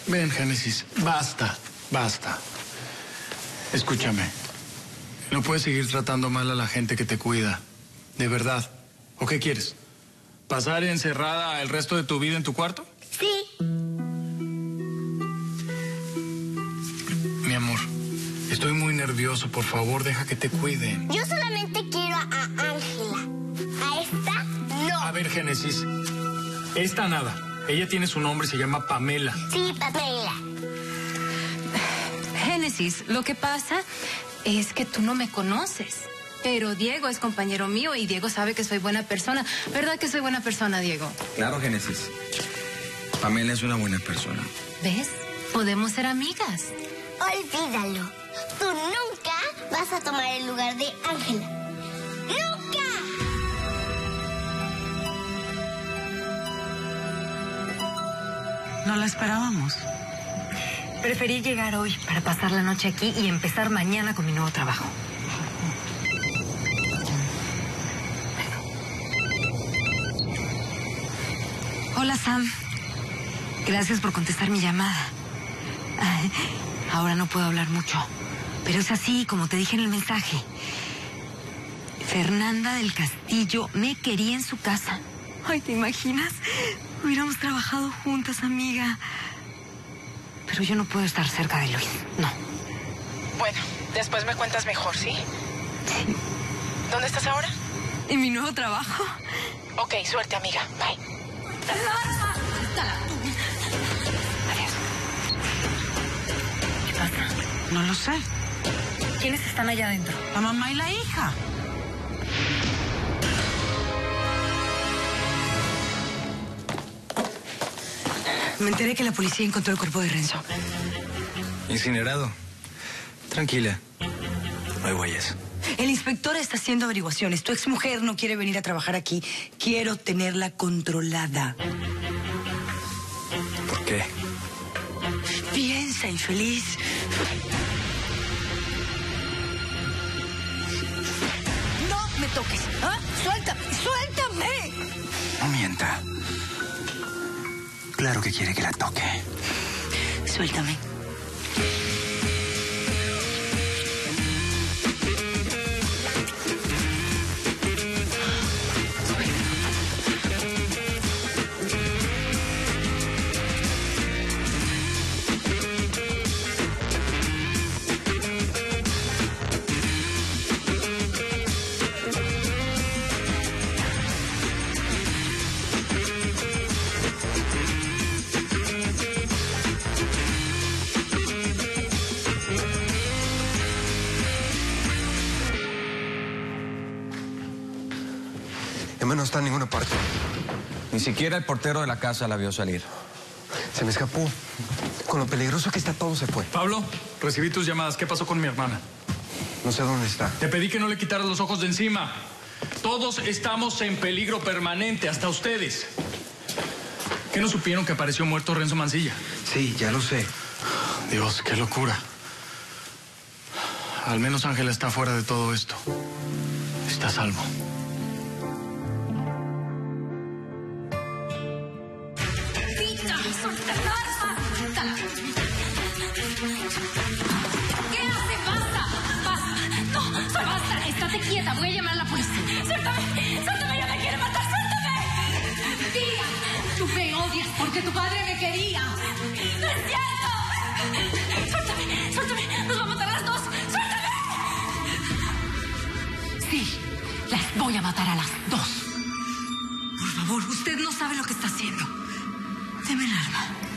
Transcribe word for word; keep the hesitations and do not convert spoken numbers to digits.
Ven, Génesis, basta, basta. Escúchame. No puedes seguir tratando mal a la gente que te cuida. De verdad. ¿O qué quieres? ¿Pasar encerrada el resto de tu vida en tu cuarto? Sí. Mi amor, estoy muy nervioso. Por favor, deja que te cuiden. Yo solamente quiero a Ángela. A esta, no. A ver, Génesis. Esta nada. Ella tiene su nombre y se llama Pamela. Sí, Pamela. Génesis, lo que pasa es que tú no me conoces. Pero Diego es compañero mío y Diego sabe que soy buena persona. ¿Verdad que soy buena persona, Diego? Claro, Génesis. Pamela es una buena persona. ¿Ves? Podemos ser amigas. Olvídalo. Tú nunca vas a tomar el lugar de Ángela. ¡Nunca! No la esperábamos. Preferí llegar hoy para pasar la noche aquí y empezar mañana con mi nuevo trabajo. Hola, Sam. Gracias por contestar mi llamada. Ay, ahora no puedo hablar mucho, pero es así como te dije en el mensaje. Fernanda del Castillo me quería en su casa. Ay, ¿te imaginas? Hubiéramos trabajado juntas, amiga. Pero yo no puedo estar cerca de Luis, no. Bueno, después me cuentas mejor, ¿sí? Sí. ¿Dónde estás ahora? ¿En mi nuevo trabajo? Ok, suerte, amiga. Bye. Adiós. ¿Qué pasa? No lo sé. ¿Quiénes están allá adentro? La mamá y la hija. Me enteré que la policía encontró el cuerpo de Renzo. Incinerado. Tranquila. No hay huellas. El inspector está haciendo averiguaciones. Tu exmujer no quiere venir a trabajar aquí. Quiero tenerla controlada. ¿Por qué? Piensa, infeliz. No me toques. ¿Ah? Suéltame, suéltame. No mienta. Claro que quiere que la toque. Suéltame. Emma no está en ninguna parte. Ni siquiera el portero de la casa la vio salir. Se me escapó. Con lo peligroso que está todo, se fue. Pablo, recibí tus llamadas. ¿Qué pasó con mi hermana? No sé dónde está. Te pedí que no le quitaras los ojos de encima. Todos estamos en peligro permanente, hasta ustedes. ¿Qué no supieron que apareció muerto Renzo Mancilla? Sí, ya lo sé. Dios, qué locura. Al menos Ángela está fuera de todo esto. Está a salvo. ¿Qué hace? ¡Basta! ¡Basta! ¡No! ¡Basta! ¡Estate quieta! Voy a llamar a la policía. ¡Suéltame! ¡Suéltame! ¡Ya me quiere matar! ¡Suéltame! ¡Tía! Tú me odias porque tu padre me quería. ¡No es cierto! ¡Suéltame! ¡Suéltame! ¡Nos va a matar a las dos! ¡Suéltame! Sí, las voy a matar a las dos. Por favor, usted no sabe lo que está haciendo. Deme el arma.